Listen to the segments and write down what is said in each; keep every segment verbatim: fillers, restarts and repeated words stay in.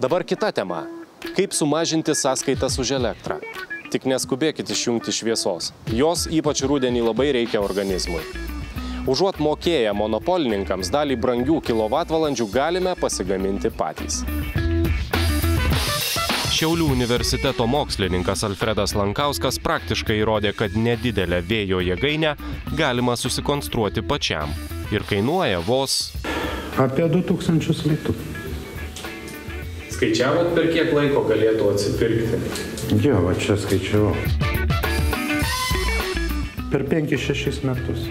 Dabar kita tema. Kaip sumažinti sąskaitas už elektrą? Tik neskubėkit išjungti šviesos. Jos ypač rudenį labai reikia organizmui. Užuot mokėję monopolininkams dalį brangių kilovatvalandžių galime pasigaminti patys. Šiaulių universiteto mokslininkas Alfredas Lankauskas praktiškai įrodė, kad nedidelę vėjo jėgainę galima susikonstruoti pačiam. Ir kainuoja vos... Apie du tūkstančius litų. Skaičiavot, per kiek laiko galėtų atsipirkti? Jo, va čia skaičiavau. Per penkis šešis metus.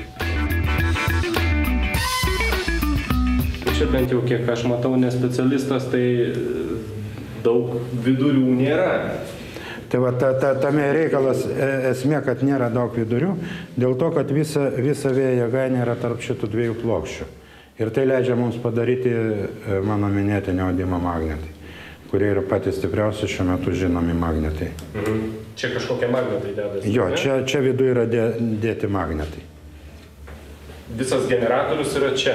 Čia bent jau kiek aš matau, nespecialistas, tai daug vidurių nėra. Tai va, ta, ta, tame reikalas esmė, kad nėra daug vidurių, dėl to, kad visa, visa vėjo jėgainė yra tarp šitų dviejų plokščių. Ir tai leidžia mums padaryti mano minėti neaudimo magnetai, kurie yra patys stipriausi šiuo metu žinomi magnetai. Mhm. Čia kažkokie magnetai dedasi? Jo, čia, čia viduje yra dė, dėti magnetai. Visas generatorius yra čia.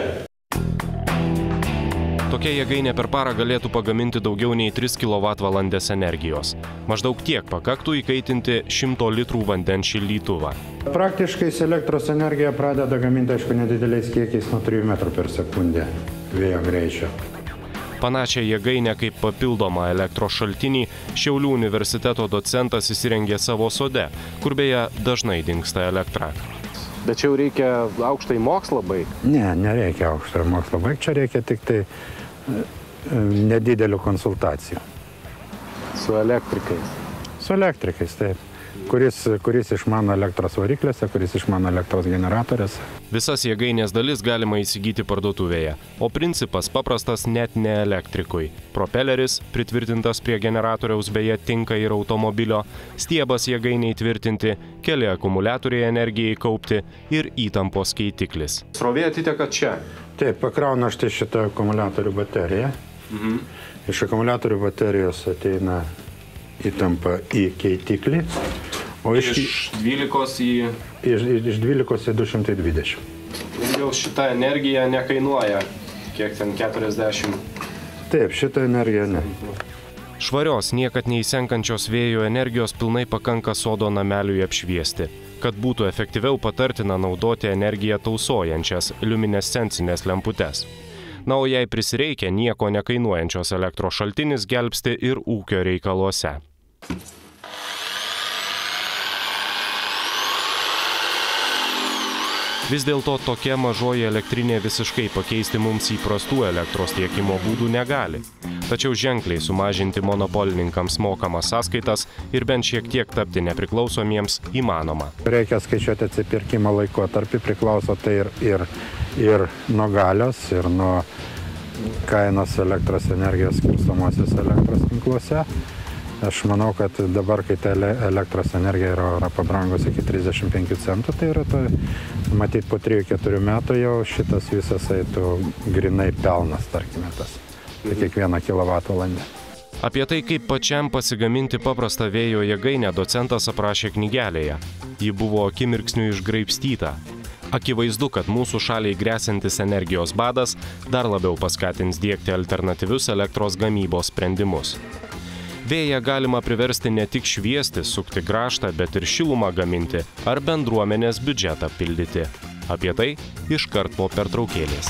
Tokia jėgainė per parą galėtų pagaminti daugiau nei tris kilovatvalandes energijos. Maždaug tiek pakaktų įkaitinti šimto litrų vandens šildytuvą. Praktiškai elektros energiją pradeda gaminti, aišku, nedideliais kiekiais nuo trijų metrų per sekundę vėjo greičio. Panašią jėgainę kaip papildomą elektros šaltinį Šiaulių universiteto docentas įsirengė savo sode, kur beje dažnai dingsta elektra. Bet čia jau reikia aukštąjį mokslą baigti? Ne, nereikia aukštąjį mokslą baigti, čia reikia tik tai nedidelių konsultacijų. Su elektrikais? Su elektrikais, taip. Kuris, kuris išmano elektros varikliuose, kuris išmano elektros generatoriuose. Visas jėgainės dalis galima įsigyti parduotuvėje, o principas paprastas net ne elektrikui. Propeleris, pritvirtintas prie generatoriaus, beje tinka ir automobilio, stiebas jėgainiai tvirtinti, keli akumuliatoriai energijai kaupti ir įtampos keitiklis. Srovė atiteka čia? Taip, pakrauna štai šitą akumuliatorių bateriją. Mhm. Iš akumuliatorių baterijos ateina įtampa į keitiklį. O iš, iš dvylikos į... Iš, iš dvylikos į du šimtai dvidešimt. Jau šita energija nekainuoja, kiek ten keturiasdešimt? Taip, šita energija ne. Švarios, niekad neįsenkančios vėjo energijos pilnai pakanka sodo nameliui apšviesti. Kad būtų efektyviau patartina naudoti energiją tausojančias liuminescencinės lemputes. Na, o jei prisireikia, nieko nekainuojančios elektros šaltinis gelbsti ir ūkio reikaluose. Vis dėlto tokia mažoji elektrinė visiškai pakeisti mums įprastų elektros tiekimo būdų negali. Tačiau ženkliai sumažinti monopolininkams mokamas sąskaitas ir bent šiek tiek tapti nepriklausomiems įmanoma. Reikia skaičiuoti atsipirkimo laikotarpį, priklauso tai ir, ir, ir nuo galios, ir nuo kainos elektros energijos skirstomosios elektros tinkluose. Aš manau, kad dabar, kai ta elektros energija yra, yra pabrangus iki trisdešimt penkių centų, tai yra to, matyti po trijų keturių metų jau šitas visas eitų grinai pelnas, tarkime tas, tai kiekvieną kilovatvalandę. Apie tai, kaip pačiam pasigaminti paprastą vėjo jėgainę, docentas aprašė knygelėje. Ji buvo akimirksniu išgraibstyta. Akivaizdu, kad mūsų šaliai gresiantis energijos badas dar labiau paskatins diegti alternatyvius elektros gamybos sprendimus. Vėją galima priversti ne tik šviesti, sukti grąžtą, bet ir šilumą gaminti ar bendruomenės biudžetą pildyti. Apie tai iškart po pertraukėlės.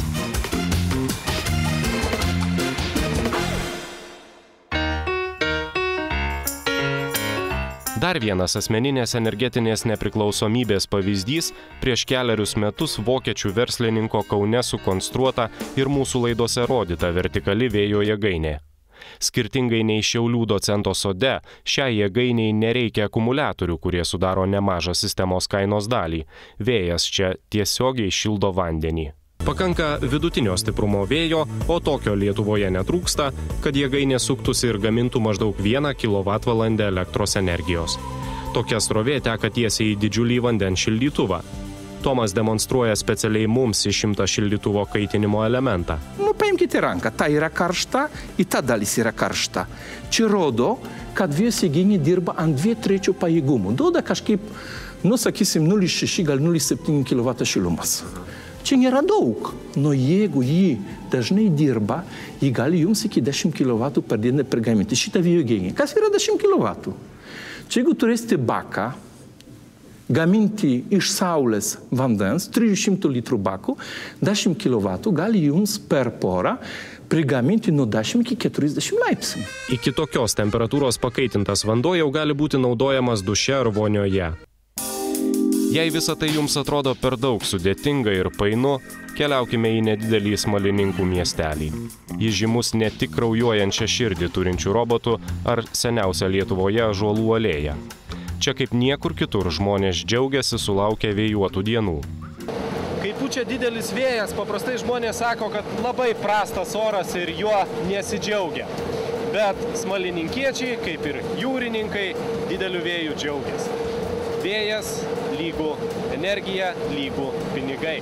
Dar vienas asmeninės energetinės nepriklausomybės pavyzdys prieš kelerius metus vokiečių verslininko Kaune sukonstruota ir mūsų laidose rodyta vertikali vėjo jėgainė. Skirtingai nei Šiaulių docento sode, šiai jėgainiai nereikia akumuliatorių, kurie sudaro nemažą sistemos kainos dalį. Vėjas čia tiesiogiai šildo vandenį. Pakanka vidutinio stiprumo vėjo, o tokio Lietuvoje netrūksta, kad jėgainė suktųsi ir gamintų maždaug vieną kilovatvalandę elektros energijos. Tokia srovė teka tiesiai į didžiulį vandens šildytuvą. Tomas demonstruoja specialiai mums išimtą šildytuvo kaitinimo elementą. Nu, paimkite ranką, ta yra karšta, į ta dalis yra karšta. Čia rodo, kad vėjos jėgainė dirba ant dviejų trečių pajėgumų. Duoda kažkaip, nu, sakysim, nulis šeši, gal nulis septyni kilovatų šilumas. Čia nėra daug, nu jeigu jį dažnai dirba, jį gali jums iki dešimt kilovatų per dieną prigaminti šitą vėjo jėgainę. Kas yra dešimt kilovatų? Čia jeigu turėsite baką, gaminti iš saulės vandens, trijų šimtų litrų bakų, dešimt kilovatų gali jums per porą prigaminti nuo dešimt iki keturiasdešimt laipsnių. Iki tokios temperatūros pakaitintas vanduo jau gali būti naudojamas duše ar vonioje. Jei visa tai jums atrodo per daug sudėtinga ir painu, keliaukime į nedidelį Smalininkų miestelį. Jis žymus ne tik kraujuojančią širdį turinčių robotų ar seniausią Lietuvoje ąžuolų alėją. Čia kaip niekur kitur žmonės džiaugiasi sulaukę vėjuotų dienų. Kai pučia didelis vėjas, paprastai žmonės sako, kad labai prastas oras ir juo nesidžiaugia. Bet smalininkiečiai, kaip ir jūrininkai, dideliu vėju džiaugiasi. Vėjas lygu energija, lygu pinigai.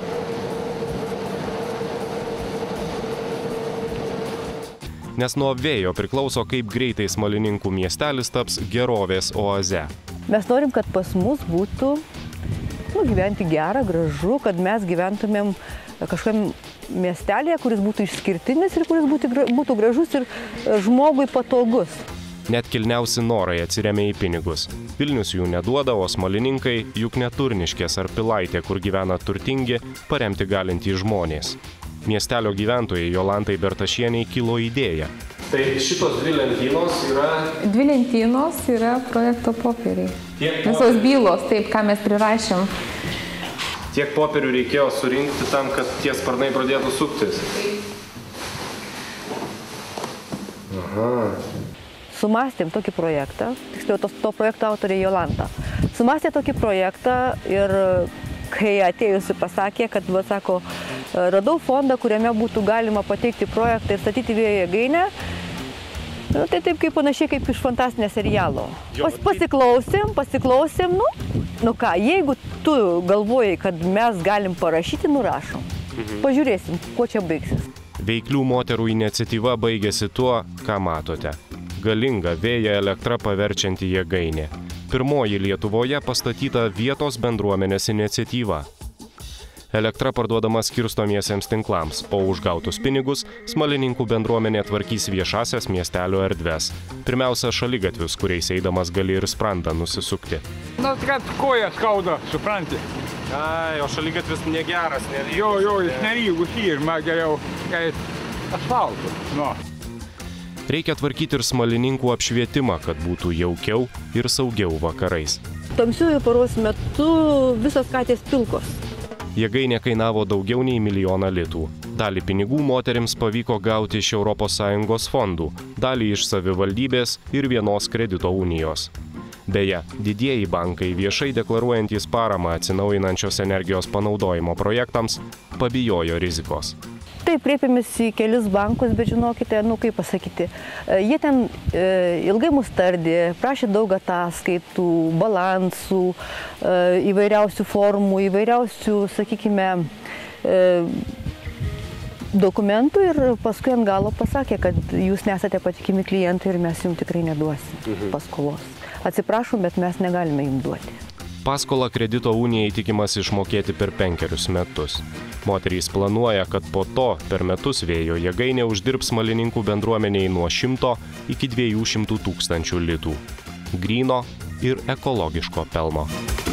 Nes nuo vėjo priklauso, kaip greitai Smalininkų miestelis taps gerovės oaze. Mes norim, kad pas mus būtų nu, gyventi gerą, gražu, kad mes gyventumėm kažkokiam miestelėje, kuris būtų išskirtinis ir kuris būtų, būtų gražus ir žmogui patogus. Net kilniausi norai atsiremia į pinigus. Vilnius jų neduoda, o Smalininkai juk ne Turniškės ar Pilaitė, kur gyvena turtingi, paremti galintys žmonės. Miestelio gyventojai Jolantai Bertašieniai kilo idėja. Tai šitos dvi lentynos yra... Dvi lentynos yra projekto popieriai. Visos bylos, taip, ką mes prirašėm. Tiek popierių reikėjo surinkti tam, kad tie sparnai pradėtų suktis. Aha. Sumastėm tokį projektą, tiksliau to, to projekto autorė Jolanta. Sumastė tokį projektą ir kai atėjusi pasakė, kad, va, sako, radau fondą, kuriame būtų galima pateikti projektą ir statyti vėjo jėgainę, nu, tai taip kaip panašiai kaip iš fantastinio serialo. Pas, pasiklausėm, pasiklausėm, nu, nu ką, jeigu tu galvojai, kad mes galim parašyti, nurašom. Pažiūrėsim, kuo čia baigsis. Veiklių moterų iniciatyva baigėsi tuo, ką matote. Galinga vėją elektrą paverčianti jėgainė. Pirmoji Lietuvoje pastatyta vietos bendruomenės iniciatyva. Elektra parduodama skirstomiesiems tinklams, o už gautus pinigus Smalininkų bendruomenė tvarkys viešasias miestelio erdves. Pirmiausia, šaligatvius, kuriais eidamas gali ir sprandą nusisukti. Na, kad koja skauda, supranti. Ai, o šaligatvis negeras, nelygus. Jo, jo, jis nelygus irma, geriau, kaip asfaltu. No. Reikia tvarkyti ir Smalininkų apšvietimą, kad būtų jaukiau ir saugiau vakarais. Tamsiųjų paros metu visos katės pilkos. Jėgainė kainavo daugiau nei milijoną litų. Dalį pinigų moterims pavyko gauti iš Europos Sąjungos fondų, dalį iš savivaldybės ir vienos kredito unijos. Beje, didieji bankai viešai deklaruojantys paramą atsinaujinančios energijos panaudojimo projektams pabijojo rizikos. Taip, kreipėmės į kelis bankus, bet žinokite, nu kaip pasakyti, jie ten e, ilgai mus tardė, prašė daug ataskaitų, balansų, e, įvairiausių formų, įvairiausių, sakykime, e, dokumentų ir paskui ant galo pasakė, kad jūs nesate patikimi klientai ir mes jums tikrai neduosim paskolos. Atsiprašom, bet mes negalime jums duoti. Paskolą kredito unijai tikimasi išmokėti per penkerius metus. Moterys planuoja, kad po to per metus vėjo jėgainė uždirbs Smalininkų bendruomeniai nuo šimto iki dviejų šimtų tūkstančių litų. Gryno ir ekologiško pelno.